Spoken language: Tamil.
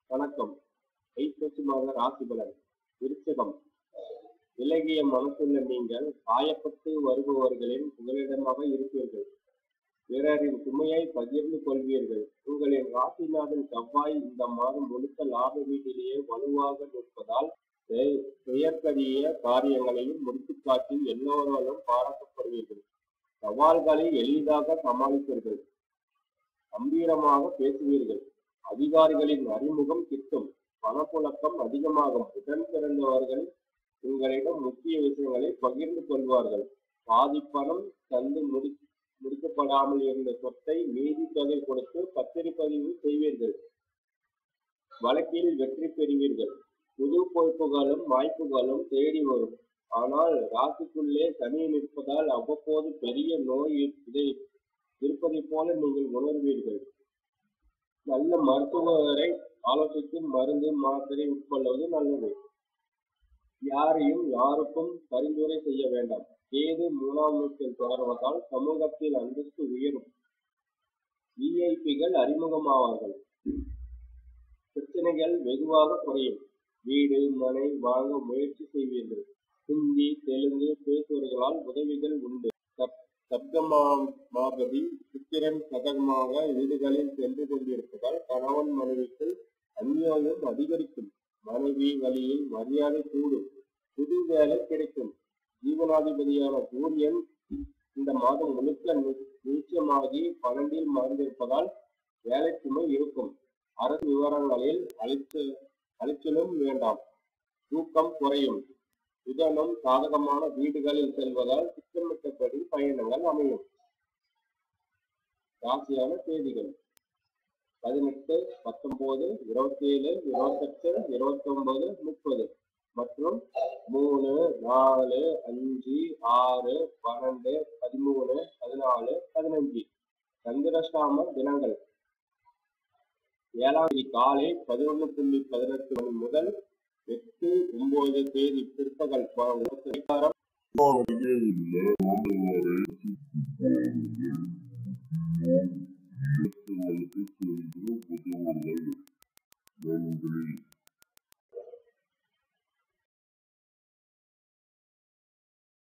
வணக்கம். ஐப்பசி மாத ராசி பலன். விருச்சிகம். விலகிய மனசுள்ள நீங்கள் காயப்பட்டு வருபவர்களின் புகலிடமாக இருப்பீர்கள். பிறரின் சுமையை பகிர்ந்து கொள்வீர்கள். உங்களின் ராசிநாதன் செவ்வாய் இந்த மாதம் முழுக்க லாப வீட்டிலேயே வலுவாக நிற்பதால் செயற்கரிய காரியங்களையும் முடித்துக் காட்டி எல்லோராலும் பாராட்டப்படுவீர்கள். சவால்களை எளிதாக சமாளிப்பீர்கள். கம்பீரமாக பேசுவீர்கள். அதிகாரிகளின் அறிமுகம் கிட்டும். பணப்புழக்கம் அதிகமாகும். உடன் பிறந்தவர்கள் உங்களிடம் முக்கிய விஷயங்களை பகிர்ந்து கொள்வார்கள். பாதி பணம் தந்து முடிக்கப்படாமல் இருந்த சொத்தை மீதி தொகை கொடுத்து பத்திரப்பதிவு செய்வீர்கள். வழக்கில் வெற்றி பெறுவீர்கள். புது பொறுப்புகளும் வாய்ப்புகளும் தேடி வரும். ஆனால் ராசிக்குள்ளே சனி நிற்பதால் அவ்வப்போது பெரிய நோய் இருப்பதை போல நீங்கள் உணர்வீர்கள். நல்ல மருத்துவரை ஆலோசித்து மருந்து மாத்திரை உட்கொள்வது நல்லது. யாருக்கும் பரிந்துரை செய்ய வேண்டாம். கேது 3ஆம் வீட்டில் தொடர்வதால் சமூகத்தில் அந்தஸ்து உயரும். விஐபிகள் அறிமுகமாவார்கள். பிரச்சனைகள் வெகுவாக குறையும். வீடு மனை வாங்க முயற்சி செய்வீர்கள். ஹிந்தி தெலுங்கு பேசுவவர்களால் உதவிகள் உண்டு. சப்தமாபதி சுக்கிரன் சதகமாக வீடுகளில் சென்று கொண்டிருப்பதால் கணவன் மனைவிக்குள் அந்யோன்யம் அதிகரிக்கும். மனைவி வழியில் மரியாதை கூடும். புது வேலை கிடைக்கும். ஜீவனாதிபதியான சூரியன் இந்த மாதம் முழுக்க நிச்சயமாகி 12இல் மறைந்திருப்பதால் வேலை சுமை இருக்கும். அரசு விவரங்களில் அலைச்சலும் வேண்டாம். தூக்கம் குறையும். புதனும் சாதகமான வீடுகளில் செல்வதால் திட்டமிட்டபடி பயணங்கள் அமையும். ராசியான தேதிகள் 18, 19, 27, 28, 29, 30 மற்றும் 3, 4, 5, 6, 12, 13, 14, 15 சந்திரஷ்டாம தினங்கள். 7ஆம் தேதி காலை 11:18 மணி முதல் 8, 9 தேதி பிற்பகல்